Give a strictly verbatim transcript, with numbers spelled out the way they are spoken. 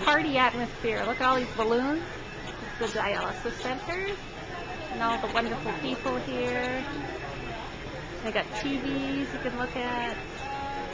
party atmosphere. Look at all these balloons. It's the dialysis center. And all the wonderful people here. They got T Vs you can look at.